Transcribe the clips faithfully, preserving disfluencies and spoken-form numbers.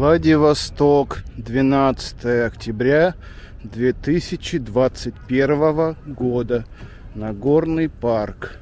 Владивосток, двенадцатое октября две тысячи двадцать первого года. Нагорный парк.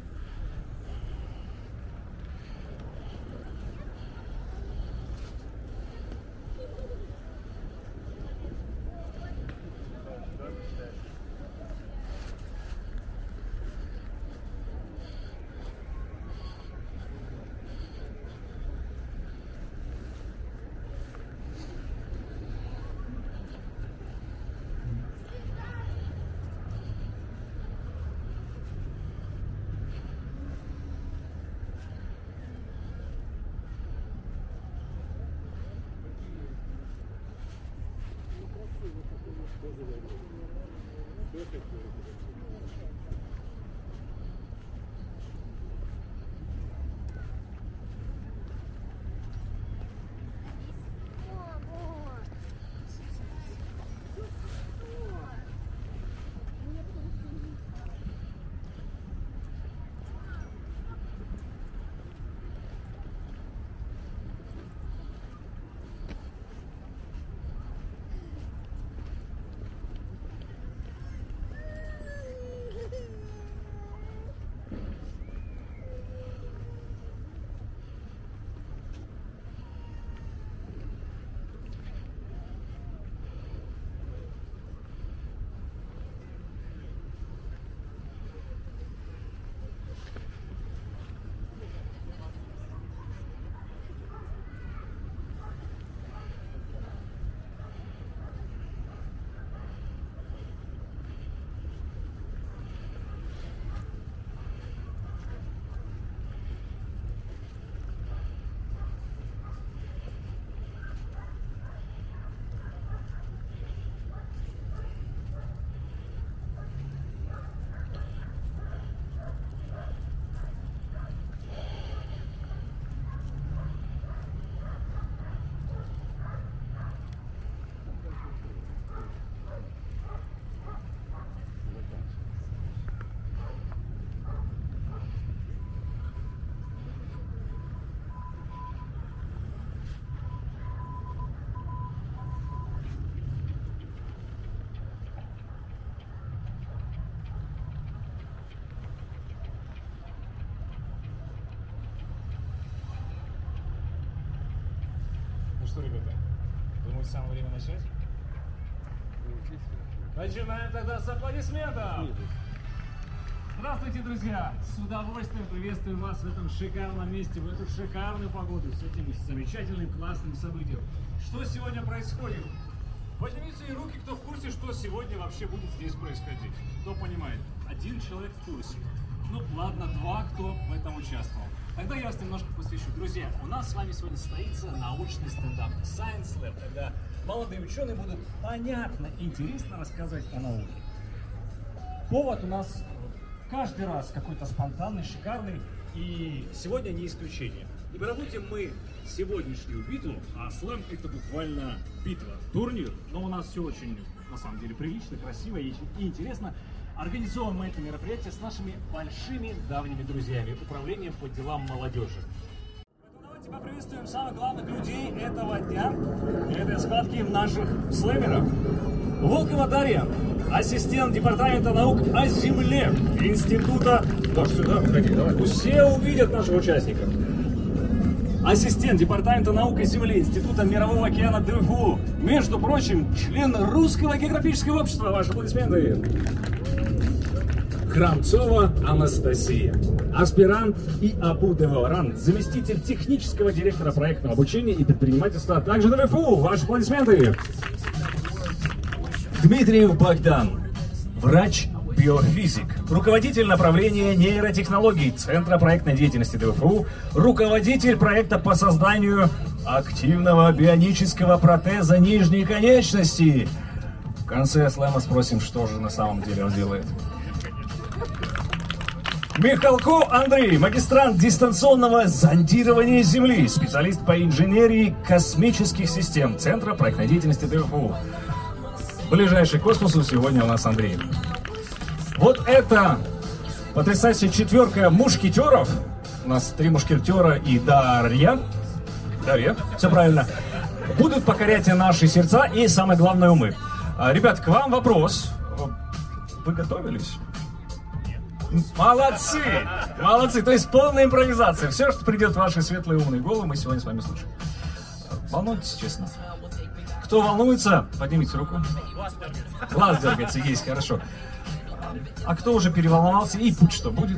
Ну что, ребята, думаю, самое время начать? Начинаем тогда с аплодисментов! Здравствуйте, друзья! С удовольствием приветствую вас в этом шикарном месте, в эту шикарную погоду, с этим замечательным, классным событием. Что сегодня происходит? Поднимите свои руки, кто в курсе, что сегодня вообще будет здесь происходить. Кто понимает? Один человек в курсе. Ну ладно, два, кто в этом участвовал. Тогда я вас немножко посвящу. Друзья, у нас с вами сегодня состоится научный стендап Science Lab, когда молодые ученые будут понятно и интересно рассказывать о науке. Повод у нас каждый раз какой-то спонтанный, шикарный, и сегодня не исключение. И проводим мы сегодняшнюю битву, а слэм это буквально битва, турнир, но у нас все очень, на самом деле, прилично, красиво и, и интересно. Организовываем мы это мероприятие с нашими большими давними друзьями, управлением по делам молодежи. Давайте поприветствуем самых главных людей этого дня, этой схватки наших слэмеров. Волкова Дарья, ассистент департамента наук о Земле Института... Даже сюда, выходи, давай, пусть все увидят наших участников. Ассистент департамента наук о Земле Института Мирового океана ДФУ. Между прочим, член Русского географического общества. Ваши аплодисменты. Храмцова Анастасия, аспирант и АПУ-девелорант, заместитель технического директора проектного обучения и предпринимательства, а также ДФУ. Ваши аплодисменты. Дмитриев Богдан, врач-биофизик, руководитель направления нейротехнологий Центра проектной деятельности ДФУ, руководитель проекта по созданию активного бионического протеза нижней конечности. В конце слэма спросим, что же на самом деле он делает. Михалков Андрей, магистрант дистанционного зондирования Земли, специалист по инженерии космических систем Центра проектной деятельности ДФУ. Ближайший к космосу сегодня у нас Андрей. Вот это потрясающая четверка мушкетеров. У нас три мушкетера и Дарья. Дарья, все правильно. будут покорять наши сердца и, самое главное, умы. Ребят, к вам вопрос. Вы готовились? Молодцы! Молодцы! То есть полная импровизация. Все, что придет в ваши светлые умные головы, мы сегодня с вами слушаем. Волнуйтесь, честно. Кто волнуется, поднимите руку. Глаз дергается, есть, хорошо. А кто уже переволновался, и путь что будет?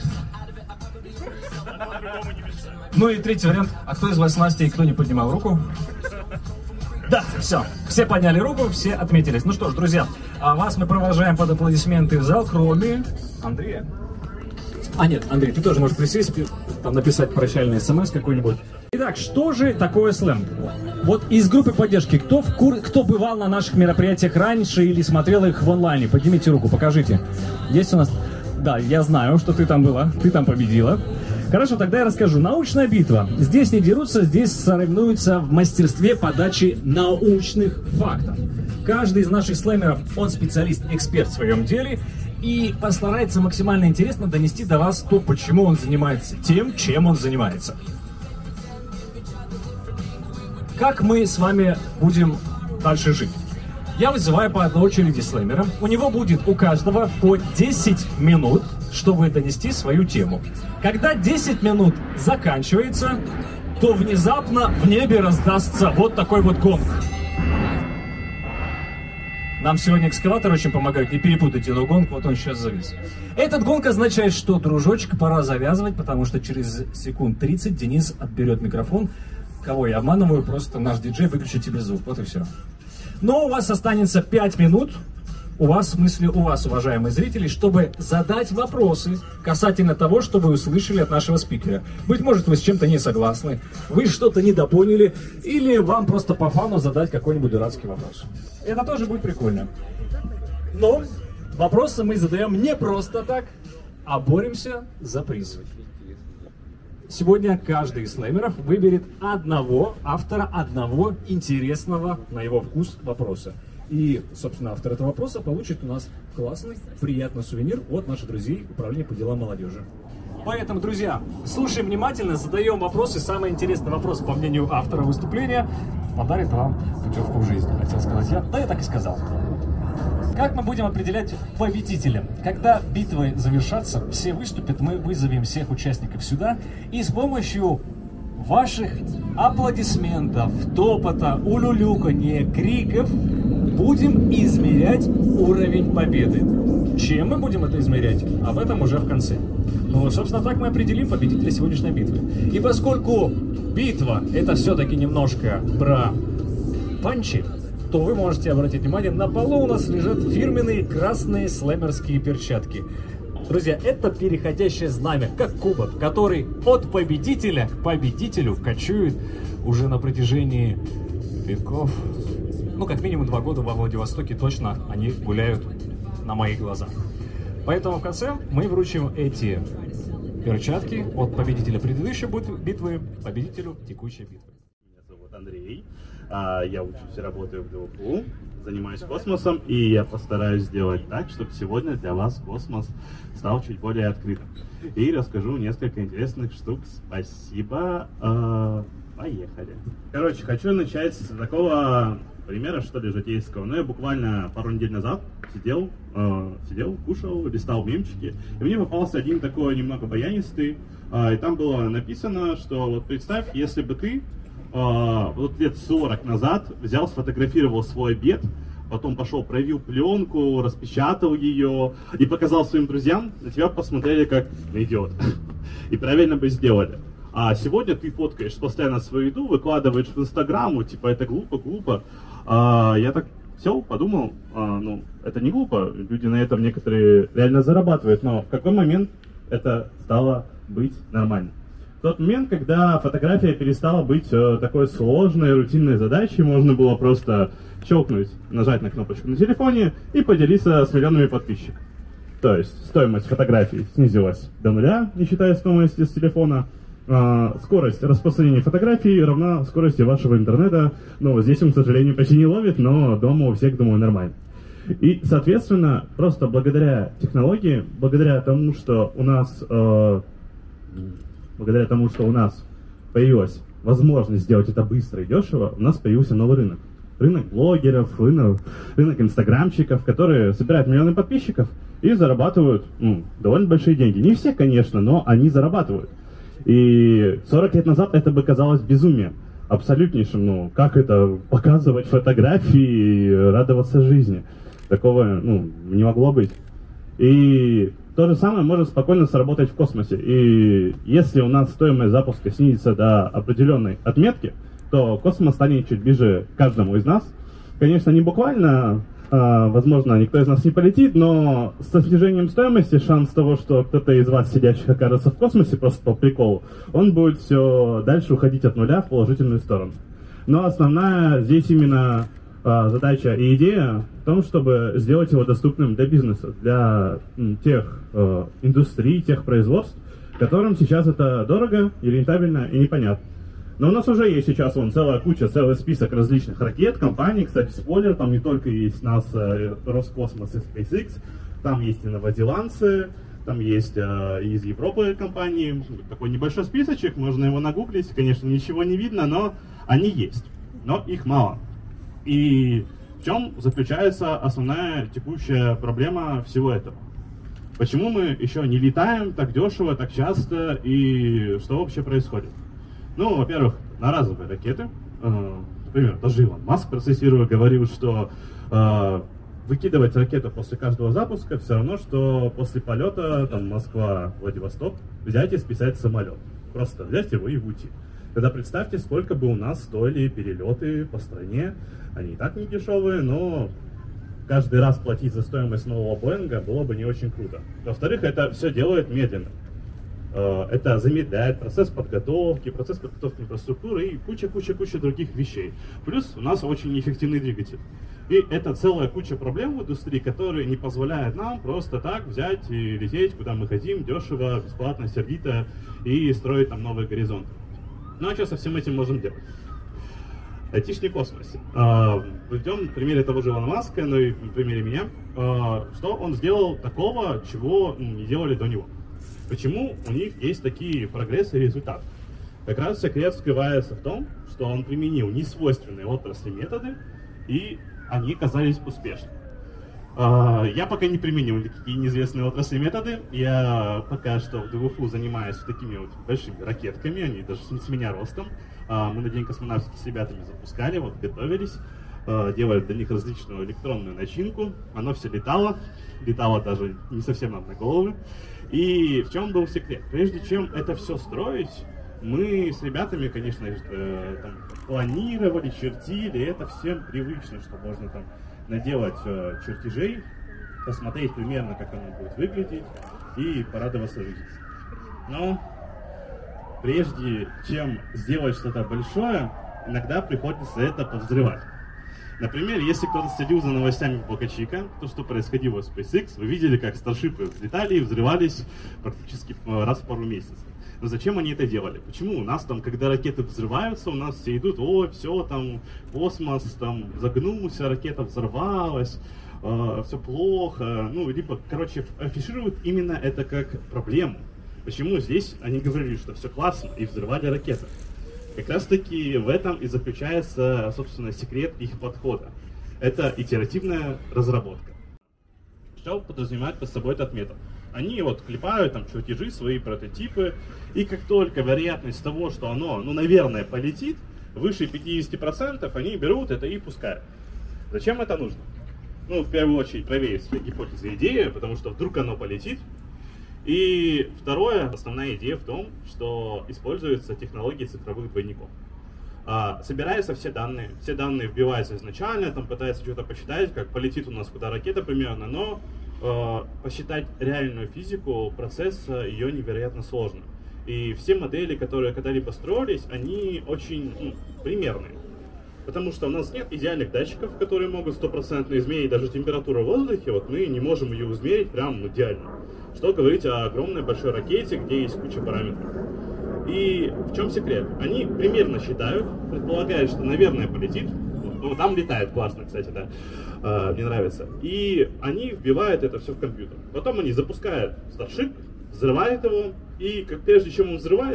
Ну и третий вариант. А кто из вас Настя и кто не поднимал руку? Да, все. Все подняли руку, все отметились. Ну что ж, друзья, а вас мы провожаем под аплодисменты в зал, кроме Андрея. А нет, Андрей, ты тоже можешь присесть, там написать прощальный смс какой-нибудь. Итак, что же такое слэм? Вот из группы поддержки, кто, в кур... кто бывал на наших мероприятиях раньше или смотрел их в онлайне? Поднимите руку, покажите. Есть у нас... Да, я знаю, что ты там была, ты там победила. Хорошо, тогда я расскажу. Научная битва. Здесь не дерутся, здесь соревнуются в мастерстве подачи научных фактов. Каждый из наших слэмеров, он специалист, эксперт в своем деле, и постарается максимально интересно донести до вас то, почему он занимается тем, чем он занимается. Как мы с вами будем дальше жить? Я вызываю по одной очереди слэмера. У него будет у каждого по десять минут, чтобы донести свою тему. Когда десять минут заканчивается, то внезапно в небе раздастся вот такой вот гонг. Нам сегодня экскаватор очень помогает, не перепутайте, но гонг, вот он сейчас завис. Этот гонг означает, что, дружочек, пора завязывать, потому что через секунд тридцать Денис отберет микрофон. Кого я обманываю, просто наш диджей выключит тебе звук, вот и все. Но у вас останется пять минут, у вас, в смысле у вас, уважаемые зрители, чтобы задать вопросы касательно того, что вы услышали от нашего спикера. Быть может, вы с чем-то не согласны, вы что-то недопоняли, или вам просто по фану задать какой-нибудь дурацкий вопрос. Это тоже будет прикольно. Но вопросы мы задаем не просто так, а боремся за приз. Сегодня каждый из слэмеров выберет одного автора, одного интересного на его вкус вопроса. И, собственно, автор этого вопроса получит у нас классный, приятный сувенир от наших друзей Управления по делам молодежи. Поэтому, друзья, слушаем внимательно, задаем вопросы. Самый интересный вопрос, по мнению автора выступления, подарит вам путевку в жизнь. Хотел сказать я, да я так и сказал. Как мы будем определять победителя? Когда битвы завершатся, все выступят, мы вызовем всех участников сюда и с помощью ваших аплодисментов, топота, улюлюканья, криков будем измерять уровень победы. Чем мы будем это измерять? Об этом уже в конце. Ну, собственно, так мы определим победителя сегодняшней битвы. И поскольку битва — это все-таки немножко про панчи, то вы можете обратить внимание, на полу у нас лежат фирменные красные слэмерские перчатки. Друзья, это переходящее знамя, как кубок, который от победителя к победителю кочует уже на протяжении веков. Ну, как минимум два года во Владивостоке точно они гуляют на моих глазах. Поэтому в конце мы вручим эти перчатки от победителя предыдущей битвы победителю текущей битвы. Меня зовут Андрей. Я учусь и работаю в ГУПУ, занимаюсь космосом, и я постараюсь сделать так, чтобы сегодня для вас космос стал чуть более открытым. И расскажу несколько интересных штук. Спасибо. Поехали. Короче, хочу начать с такого примера, что ли, житейского. Ну, я буквально пару недель назад сидел, сидел, кушал, листал мемчики, и мне попался один такой немного баянистый, и там было написано, что вот представь, если бы ты Uh, вот лет сорок назад взял, сфотографировал свой обед, потом пошел, проявил пленку, распечатал ее и показал своим друзьям, на тебя посмотрели как на идиот. И правильно бы сделали. А сегодня ты фоткаешь постоянно свою еду, выкладываешь в Инстаграму, типа это глупо, глупо. Uh, я так сел, подумал, uh, ну это не глупо, люди на этом некоторые реально зарабатывают, но в какой момент это стало быть нормально? В тот момент, когда фотография перестала быть э, такой сложной, рутинной задачей, можно было просто щелкнуть, нажать на кнопочку на телефоне и поделиться с миллионами подписчиков. То есть стоимость фотографий снизилась до нуля, не считая стоимости с телефона. Э, скорость распространения фотографий равна скорости вашего интернета. Ну, здесь он, к сожалению, почти не ловит, но дома у всех, думаю, нормально. И, соответственно, просто благодаря технологии, благодаря тому, что у нас... Э, Благодаря тому, что у нас появилась возможность сделать это быстро и дешево, у нас появился новый рынок. Рынок блогеров, рынок, рынок инстаграмщиков, которые собирают миллионы подписчиков и зарабатывают ну, довольно большие деньги. Не все, конечно, но они зарабатывают. И сорок лет назад это бы казалось безумием. Абсолютнейшим, ну, как это показывать фотографии и радоваться жизни. Такого, ну, не могло быть. И то же самое может спокойно сработать в космосе. И если у нас стоимость запуска снизится до определенной отметки, то космос станет чуть ближе к каждому из нас. Конечно, не буквально, э, возможно, никто из нас не полетит, но со снижением стоимости шанс того, что кто-то из вас, сидящих, окажется в космосе просто по приколу, он будет все дальше уходить от нуля в положительную сторону. Но основная здесь именно э, задача и идея в том, чтобы сделать его доступным для бизнеса, для м, тех э, индустрий, тех производств, которым сейчас это дорого и рентабельно и непонятно. Но у нас уже есть сейчас вон целая куча, целый список различных ракет, компаний. Кстати, спойлер, там не только есть НАСА, Роскосмос и SpaceX, там есть и новозеландцы, там есть э, из Европы компании. Такой небольшой списочек, можно его нагуглить. Конечно, ничего не видно, но они есть. Но их мало. И в чем заключается основная текущая проблема всего этого? Почему мы еще не летаем так дешево, так часто, и что вообще происходит? Ну, во-первых, одноразовые ракеты. Например, даже Илон Маск, процессируя, говорил, что э, выкидывать ракету после каждого запуска все равно, что после полета, там, Москва-Владивосток, взять и списать самолет. Просто взять его и уйти. Тогда представьте, сколько бы у нас стоили перелеты по стране. Они и так не дешевые, но каждый раз платить за стоимость нового Боинга было бы не очень круто. Во-вторых, это все делает медленно. Это замедляет процесс подготовки, процесс подготовки инфраструктуры и куча-куча-куча других вещей. Плюс у нас очень неэффективный двигатель. И это целая куча проблем в индустрии, которые не позволяют нам просто так взять и лететь, куда мы хотим, дешево, бесплатно, сердито, и строить там новые горизонты. Ну а что со всем этим можем делать? Айтишный космос. Приведем на примере того же Илона Маска, ну и на примере меня. Что он сделал такого, чего не делали до него? Почему у них есть такие прогрессы и результаты? Как раз секрет скрывается в том, что он применил несвойственные отрасли методы, и они оказались успешными. Я пока не применил никакие неизвестные отрасли методы. Я пока что в ДВФУ занимаюсь такими вот большими ракетками, они даже с меня ростом. Мы на День космонавтики с ребятами запускали, вот готовились, делали для них различную электронную начинку. Оно все летало, летало даже не совсем нам на головы. И в чем был секрет? Прежде чем это все строить, мы с ребятами, конечно, э, там, планировали, чертили, это всем привычно, что можно там наделать э, чертежей, посмотреть примерно, как оно будет выглядеть и порадоваться жизни. Но прежде чем сделать что-то большое, иногда приходится это повзрывать. Например, если кто-то следил за новостями в Бока Чика, то, что происходило в SpaceX, вы видели, как старшипы взлетали и взрывались практически раз в пару месяцев. Но зачем они это делали? Почему у нас там, когда ракеты взрываются, у нас все идут, о, все, там, космос, там, загнулся, ракета взорвалась, э, все плохо, ну, либо, короче, афишируют именно это как проблему. Почему здесь они говорили, что все классно, и взрывали ракеты? Как раз таки в этом и заключается, собственно, секрет их подхода. Это итеративная разработка. Что подразумевает под собой этот метод? Они вот клепают там чертежи, свои прототипы, и как только вероятность того, что оно, ну, наверное, полетит, выше пятидесяти процентов, они берут это и пускают. Зачем это нужно? Ну, в первую очередь, проверить свои гипотезы и идеи, потому что вдруг оно полетит. И второе, основная идея в том, что используются технологии цифровых двойников. А, собираются все данные, все данные вбиваются изначально, там пытаются что-то посчитать, как полетит у нас куда ракета примерно, но э, посчитать реальную физику процесса ее невероятно сложно. И все модели, которые когда-либо строились, они очень ну, примерные. Потому что у нас нет идеальных датчиков, которые могут стопроцентно измерить даже температуру в воздухе, вот мы не можем ее измерить прям ну, идеально. Что говорить о огромной большой ракете, где есть куча параметров. И в чем секрет? Они примерно считают, предполагают, что, наверное, полетит. Ну, там летает классно, кстати, да. А, мне нравится. И они вбивают это все в компьютер. Потом они запускают Starship, взрывают его, и как прежде чем он взрывается,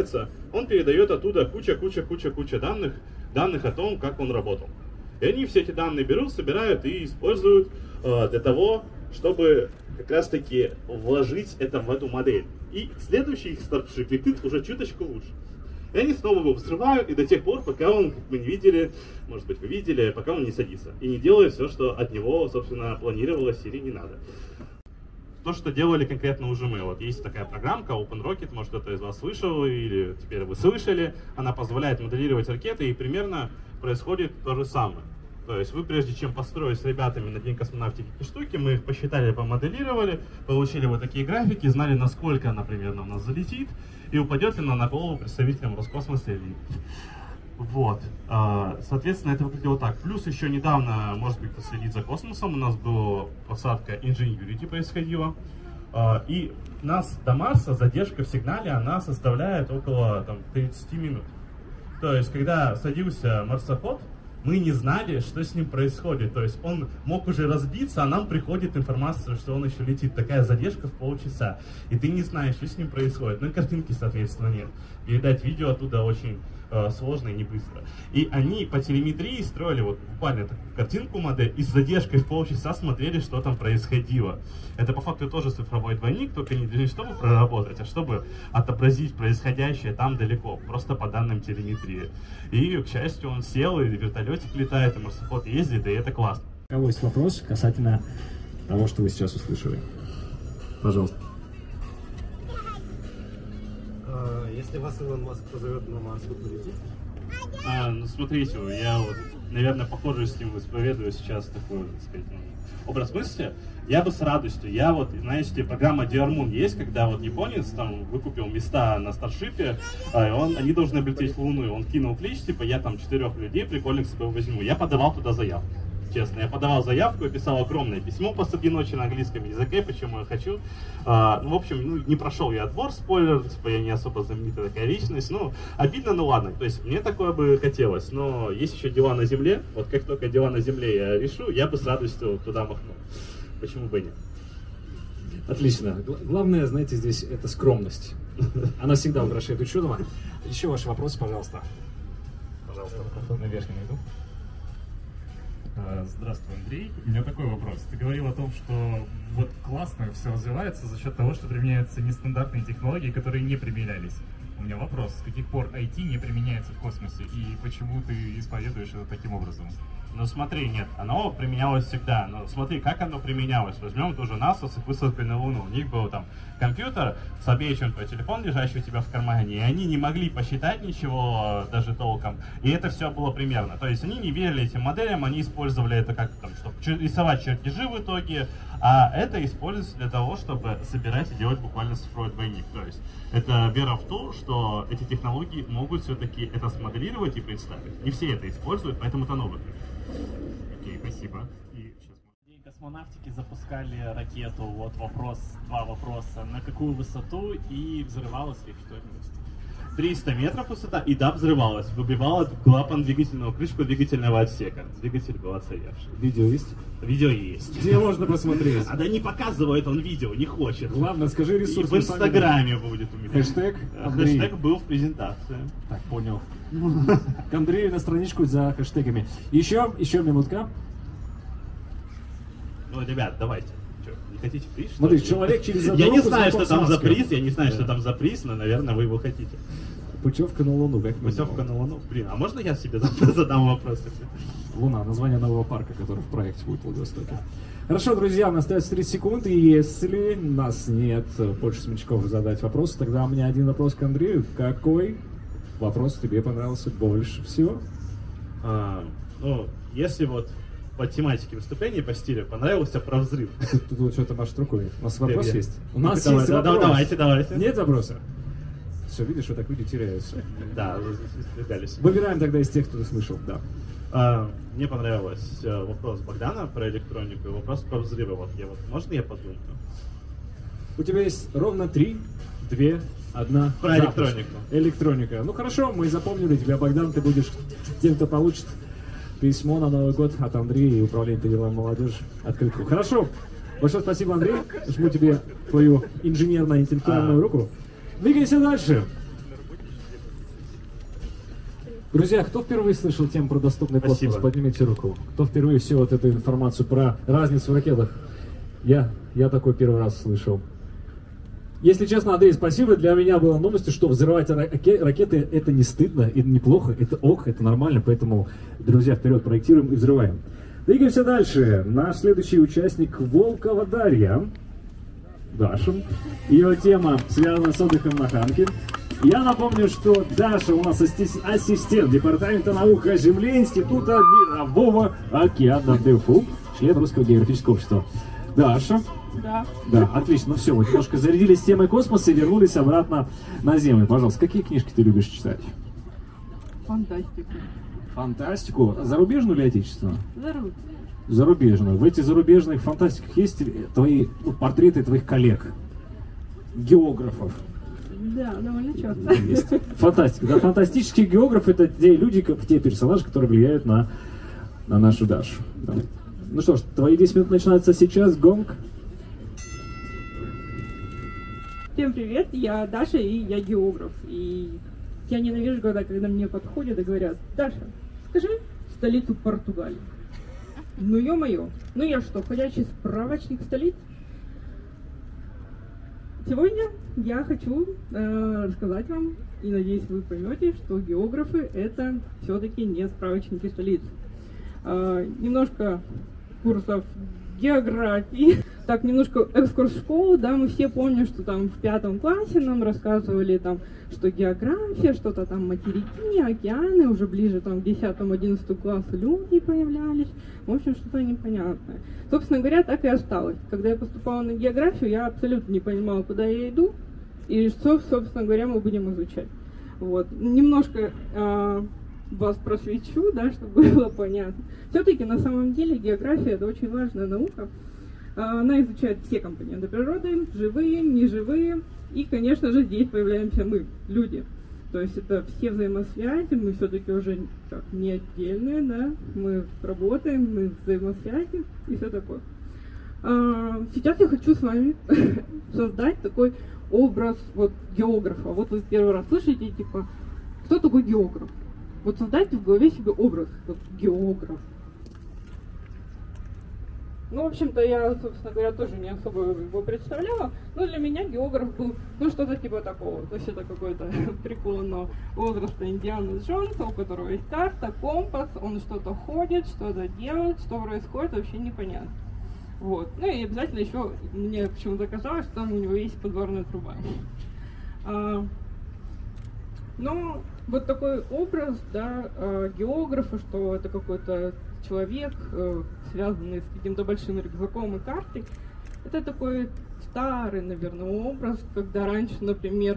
он передает оттуда куча-куча-куча-куча данных, данных о том, как он работал. И они все эти данные берут, собирают и используют э, для того, чтобы как раз-таки вложить это в эту модель. И следующий их старший летит уже чуточку лучше. И они снова его взрывают, и до тех пор, пока он, как мы не видели, может быть вы видели, пока он не садится. И не делает все, что от него, собственно, планировалось или не надо. То, что делали конкретно уже мы. Вот есть такая программка OpenRocket, может кто-то из вас слышал, или теперь вы слышали. Она позволяет моделировать ракеты, и примерно происходит то же самое. То есть вы, прежде чем построить с ребятами на День космонавтики эти штуки, мы их посчитали, помоделировали, получили вот такие графики, знали, насколько она примерно у нас залетит, и упадет ли она на голову представителям Роскосмоса или нет. Вот. Соответственно, это выглядело так. Плюс еще недавно, может быть, кто следит за космосом, у нас была посадка Ingenuity происходила. И у нас до Марса задержка в сигнале, она составляет около там, тридцати минут. То есть, когда садился марсоход, мы не знали, что с ним происходит. То есть он мог уже разбиться, а нам приходит информация, что он еще летит. Такая задержка в полчаса. И ты не знаешь, что с ним происходит. Ну и картинки, соответственно, нет. Передать видео оттуда очень э, сложно и не быстро. И они по телеметрии строили вот буквально такую картинку модель и с задержкой в полчаса смотрели, что там происходило. Это по факту тоже цифровой двойник, только не для чтобы проработать, а чтобы отобразить происходящее там далеко, просто по данным телеметрии. И, к счастью, он сел, и вертолетик летает, и марсоход ездит, и это классно. У кого есть вопрос касательно того, что вы сейчас услышали? Пожалуйста. А, если вас Илон Маск позовет на Марс, вы полетите? А, ну, смотрите, я вот, наверное, похоже с ним исповедую сейчас такой, так сказать, ну, образ мысли. Я бы с радостью, я вот, знаете, программа Диармун есть, когда вот японец там выкупил места на Старшипе, а он, они должны облететь Луну, и он кинул клич, типа, я там четырех людей прикольных с собой возьму. Я подавал туда заявку. Честно, я подавал заявку и писал огромное письмо посреди ночи на английском языке, почему я хочу. А, ну, в общем, ну, не прошел я отбор, спойлер, типа, я не особо знаменитая такая личность. Ну, обидно, ну ладно. То есть, мне такое бы хотелось, но есть еще дела на Земле. Вот как только дела на Земле я решу, я бы с радостью туда махнул. Почему бы и нет? Отлично. Главное, знаете, здесь это скромность. Она всегда украшает ученого. Еще ваши вопросы, пожалуйста. Пожалуйста, на верхнем ряду. Здравствуй, Андрей. У меня такой вопрос. Ты говорил о том, что вот классно все развивается за счет того, что применяются нестандартные технологии, которые не применялись. У меня вопрос. С каких пор ай ти не применяется в космосе и почему ты исповедуешь это таким образом? Ну смотри, нет, оно применялось всегда, но смотри, как оно применялось. Возьмем тоже НАСА с их высадкой на Луну. У них был там компьютер с обеим твой телефон, лежащий у тебя в кармане, и они не могли посчитать ничего даже толком, и это все было примерно. То есть они не верили этим моделям, они использовали это как там, чтобы рисовать чертежи в итоге, а это используется для того, чтобы собирать и делать буквально цифровой двойник. То есть это вера в то, что эти технологии могут все-таки это смоделировать и представить. Не все это используют, поэтому это новый. Окей, спасибо. И сейчас... День космонавтики запускали ракету. Вот вопрос, два вопроса. На какую высоту и взрывалось ли что-нибудь? триста метров высота, и да, взрывалась. Выбивала клапан двигательного, крышку двигательного отсека. Двигатель был отсоевший. Видео есть? Видео есть. Где можно посмотреть? А да не показывает он видео, не хочет. Главное, скажи ресурс. И в Инстаграме будет у меня. Хэштег Андрей. Хэштег был в презентации. Так, понял. К Андрею на страничку за хэштегами. Еще, еще минутка. Ну, ребят, давайте. Что, не хотите приз? Смотри, человек через одну Я не руку знаю, что там за маской. приз, я не знаю, что там за приз, но, наверное, вы его хотите. Путевка на Луну, как Путевка на Луну. Блин, а можно я себе задам вопрос? Луна, название нового парка, который в проекте будет в Владивостоке. Хорошо, друзья, у нас остается тридцать секунд, и если у нас нет больше смельчаков задать вопросы, тогда у меня один вопрос к Андрею. Какой вопрос тебе понравился больше всего? А, ну, если вот по тематике выступления, по стилю, понравился про взрыв. Тут, тут вот что-то машет рукой. У нас вопрос Привет. есть? У нас Давай, есть да, вопрос. Давайте, давайте. Нет вопроса? Все, видишь, вот так люди теряются. Да, вы испугались. Выбираем тогда из тех, кто ты слышал, да. А, мне понравился вопрос Богдана про электронику и вопрос про взрывы. Вот я вот, можно я подумаю? У тебя есть ровно три, две, одна. Про запуск. электронику. Электроника. Ну хорошо, мы запомнили тебя, Богдан, ты будешь тем, кто получит письмо на Новый год от Андрея и Управления по делам молодежи. Открытку. Хорошо. Большое спасибо, Андрей. Жму тебе твою инженерно-интеллектуальную А. руку. Двигаемся дальше. Друзья, кто впервые слышал тему про доступный космос? Спасибо. Поднимите руку. Кто впервые всю вот эту информацию про разницу в ракетах? Я, я такой первый раз слышал. Если честно, Андрей, спасибо. Для меня было новостью, что взрывать раке- ракеты это не стыдно, это неплохо, это ок, это нормально. Поэтому, друзья, вперед проектируем и взрываем. Двигаемся дальше. Наш следующий участник Волкова Дарья. Даша. Ее тема связана с отдыхом на Ханке. Я напомню, что Даша у нас асси- ассистент Департамента наук о Земле Института Мирового океана ДФУ, член Русского географического общества. Даша. Да. Да, отлично. Ну все, мы немножко зарядились темой космоса и вернулись обратно на Землю. Пожалуйста, какие книжки ты любишь читать? Фантастика. Фантастику. Зарубежную или отечественную? Зарубежную. Зарубежную. В этих зарубежных фантастиках есть твои ну, портреты твоих коллег, географов? Да, довольно часто. Есть. Фантастика. Да, фантастические географы — это те люди, как те персонажи, которые влияют на, на нашу Дашу. Да. Ну что ж, твои десять минут начинаются сейчас. Гонг. Всем привет, я Даша, и я географ. И я ненавижу, когда, когда мне подходят и говорят: Даша, скажи столицу Португалии. Ну ё-моё, ну я что, ходячий справочник столиц? Сегодня я хочу э, рассказать вам, и надеюсь, вы поймете, что географы — это все-таки не справочники столиц. Э, немножко курсов географии. Так, немножко экскурс в школу, да, мы все помним, что там в пятом классе нам рассказывали, там, что география, что-то там материки, океаны, уже ближе там к десятому-одиннадцатому классу люди появлялись, в общем, что-то непонятное. Собственно говоря, так и осталось. Когда я поступала на географию, я абсолютно не понимала, куда я иду, и что, собственно говоря, мы будем изучать. Вот. Немножко э, вас просвечу, да, чтобы было понятно. Все-таки на самом деле география — это очень важная наука. Она изучает все компоненты природы, живые, неживые, и, конечно же, здесь появляемся мы, люди. То есть это все взаимосвязи, мы все-таки уже как, не отдельные, да, мы работаем, мы взаимосвязи и все такое. Сейчас я хочу с вами создать такой образ вот географа. Вот вы первый раз слышите, типа, кто такой географ? Вот создайте в голове себе образ, вот географ. Ну, в общем-то, я, собственно говоря, тоже не особо его представляла, но для меня географ был, ну, что-то типа такого. То есть это какой-то преклонного возраста Индиана Джонса, у которого есть карта, компас, он что-то ходит, что-то делает, что происходит, вообще непонятно. Вот. Ну и обязательно еще мне почему-то казалось, что там у него есть подзорная труба. А, ну, вот такой образ, да, географа, что это какой-то человек, связанный с каким-то большим рюкзаком и картой, это такой старый, наверное, образ, когда раньше, например,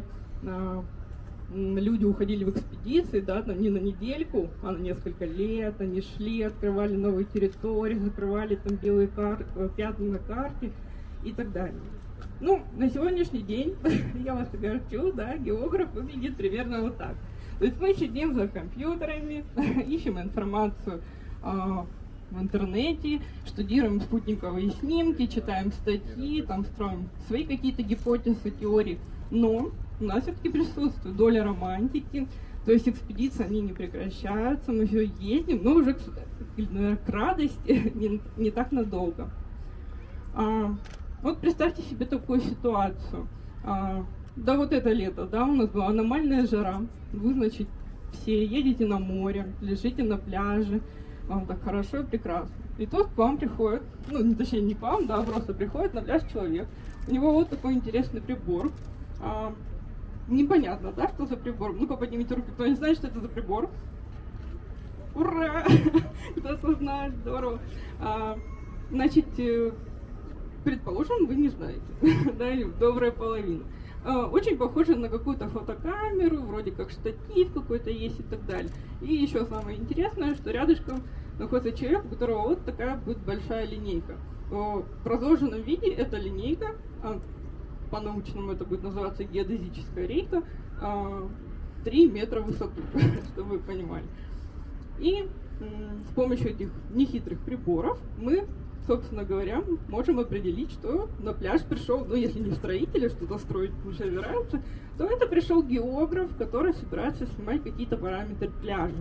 люди уходили в экспедиции, да, там не на недельку, а на несколько лет, они шли, открывали новые территории, закрывали там белые кар... пятна на карте и так далее. Ну, на сегодняшний день, я вас огорчу, да, географ выглядит примерно вот так. То есть мы сидим за компьютерами, ищем информацию а, в интернете, штудируем спутниковые снимки, читаем статьи, там строим свои какие-то гипотезы, теории, но у нас все-таки присутствует доля романтики, то есть экспедиции, они не прекращаются, мы все ездим, но уже к, к радости не, не так надолго. А, вот представьте себе такую ситуацию. А, да, вот это лето, да, у нас была аномальная жара, вы, значит, все едете на море, лежите на пляже, вам так хорошо и прекрасно. И тут к вам приходит, ну, точнее, не к вам, да, просто приходит на пляж человек, у него вот такой интересный прибор. А, непонятно, да, что за прибор? Ну-ка, поднимите руки, кто не знает, что это за прибор. Ура! Кто-то знает, здорово. А, значит, предположим, вы не знаете, да, или добрая половина. А, очень похоже на какую-то фотокамеру, вроде как штатив какой-то есть и так далее. И еще самое интересное, что рядышком находится человек, у которого вот такая будет большая линейка. В разложенном виде эта линейка, по-научному это будет называться геодезическая рейка, три метра в высоту, чтобы вы понимали. И с помощью этих нехитрых приборов мы собственно говоря, можем определить, что на пляж пришел, ну, если не строители, что-то строить уже собираются, то это пришел географ, который собирается снимать какие-то параметры пляжа.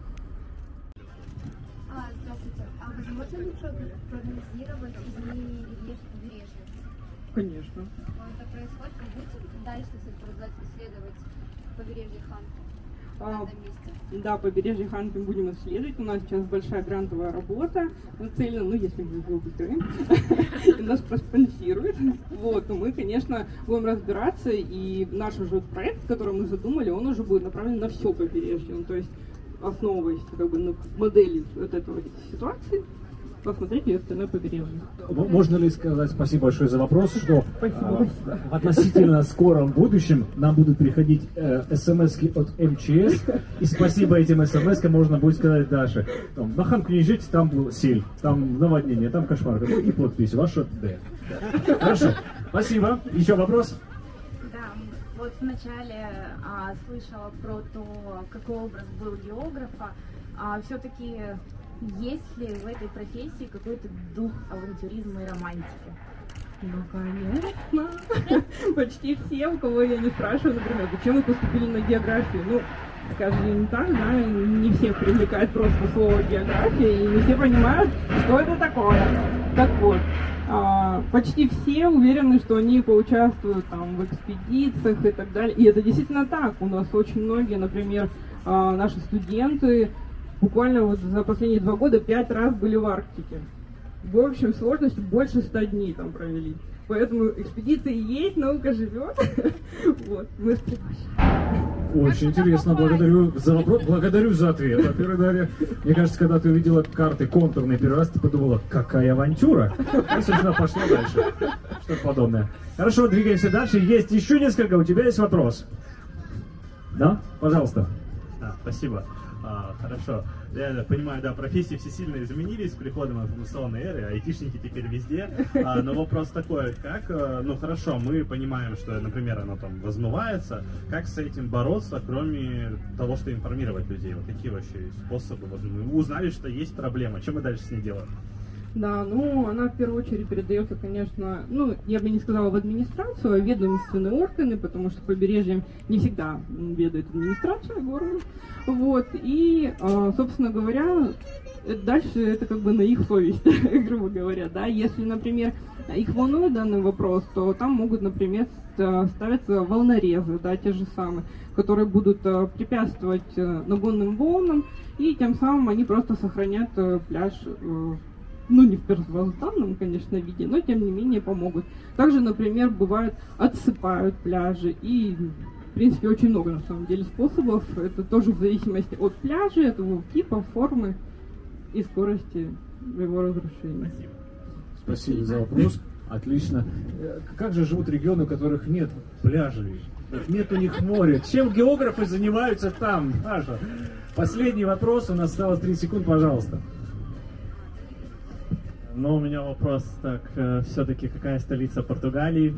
А, здравствуйте. А возможно ли прогнозировать изменение рельефа побережья? Конечно. Это происходит, как будете дальше продолжать исследовать побережье Ханты в А, этом месте? Да, побережье Ханты будем исследовать. У нас сейчас большая грантовая работа нацелена, ну, если мы его выиграем, и нас проспонсируют. Вот, то мы, конечно, будем разбираться, и наш уже проект, который мы задумали, он уже будет направлен на все побережье. Ну, то есть, основываясь как бы на модели вот этой ситуации, посмотреть ее остальное побережье. Можно ли сказать спасибо большое за вопрос, что а, в относительно скором будущем нам будут приходить э, смс-ки от эм че эс, и спасибо этим смс-кам можно будет сказать Даше. Там, на Ханку не езжайте, там сель, там наводнение, там кошмар, и подпись ваша Д. Хорошо, спасибо. Еще вопрос? Да, вот вначале а, слышала про то, какой образ был географа, а все-таки есть ли в этой профессии какой-то дух авантюризма и романтики? Ну, конечно. Почти все, у кого я не спрашиваю, например, зачем вы поступили на географию? Ну, скажем так, да, не всех привлекает просто слово география, и не все понимают, что это такое. Так вот, а, почти все уверены, что они поучаствуют там в экспедициях и так далее. И это действительно так. У нас очень многие, например, а, наши студенты буквально вот за последние два года пять раз были в Арктике. В общем сложности больше ста дней там провели. Поэтому экспедиции есть, наука живет. Вот, мы с Очень интересно, благодарю за вопрос, благодарю за ответ. Во-первых, Дарья, мне кажется, когда ты увидела карты контурные первый раз, ты подумала, какая авантюра. И, собственно, пошла дальше. Что-то подобное. Хорошо, двигаемся дальше. Есть еще несколько, у тебя есть вопрос? Да? Пожалуйста. Да, спасибо. А, хорошо. Я понимаю, да, профессии все сильно изменились с приходом информационной эры, айтишники теперь везде. А, но вопрос такой, как, ну хорошо, мы понимаем, что, например, оно там размывается, как с этим бороться, кроме того, что информировать людей? Вот какие вообще способы? Вот мы узнали, что есть проблема, что мы дальше с ней делаем? Да, ну, она в первую очередь передается, конечно, ну, я бы не сказала в администрацию, а в ведомственные органы, потому что побережьем не всегда ведает администрация города. Вот, и, собственно говоря, дальше это как бы на их совесть, грубо говоря, да. Если, например, их волнует данный вопрос, то там могут, например, ставиться волнорезы, да, те же самые, которые будут препятствовать нагонным волнам, и тем самым они просто сохранят пляж, ну, не в первозданном, конечно, виде, но, тем не менее, помогут. Также, например, бывает, отсыпают пляжи, и, в принципе, очень много, на самом деле, способов. Это тоже в зависимости от пляжа, от его типа, формы и скорости его разрушения. Спасибо за вопрос. Отлично. Как же живут регионы, у которых нет пляжей? Нет у них моря. Чем географы занимаются там, Аша? Последний вопрос, у нас осталось три секунды, пожалуйста. Но у меня вопрос, так, э, все-таки какая столица Португалии?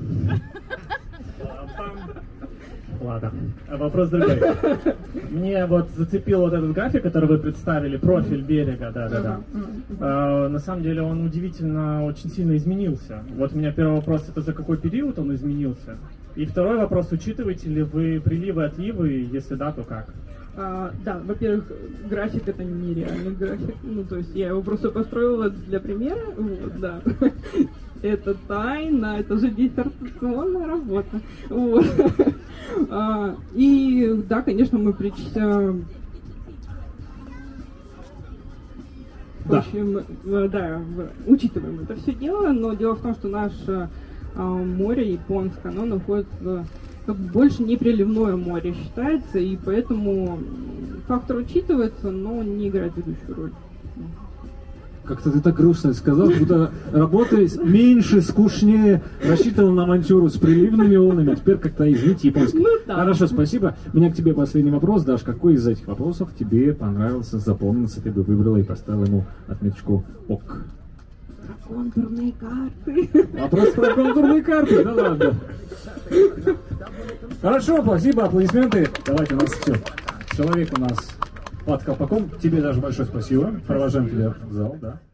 Ладно, вопрос другой. Мне вот зацепил вот этот график, который вы представили, профиль берега, да-да-да. Uh, на самом деле он удивительно очень сильно изменился. Вот у меня первый вопрос, это за какой период он изменился? И второй вопрос, учитываете ли вы приливы, отливы, если да, то как? А, да, во-первых, график это нереальный график, ну то есть я его просто построила для примера, вот, да. Это тайна, это же диссертационная работа. Вот. А, и да, конечно, мы причисляем. В общем, да, да, учитываем это все дело, но дело в том, что наше а, море японское, оно находится как бы больше не приливное море считается, и поэтому фактор учитывается, но не играет ведущую роль. Как-то ты так грустно сказал, будто работы меньше, скучнее, рассчитывал на авантюру с приливными волнами, а теперь как-то извините японский. Ну, да. Хорошо, спасибо. У меня к тебе последний вопрос, Даш. Какой из этих вопросов тебе понравился, запомнился, ты бы выбрала и поставила ему отметочку ок? Про контурные карты. Вопрос про контурные карты, да ладно. Хорошо, спасибо, аплодисменты. Давайте у нас все. Человек у нас под колпаком. Тебе даже большое спасибо. Провожаем тебя в зал, да.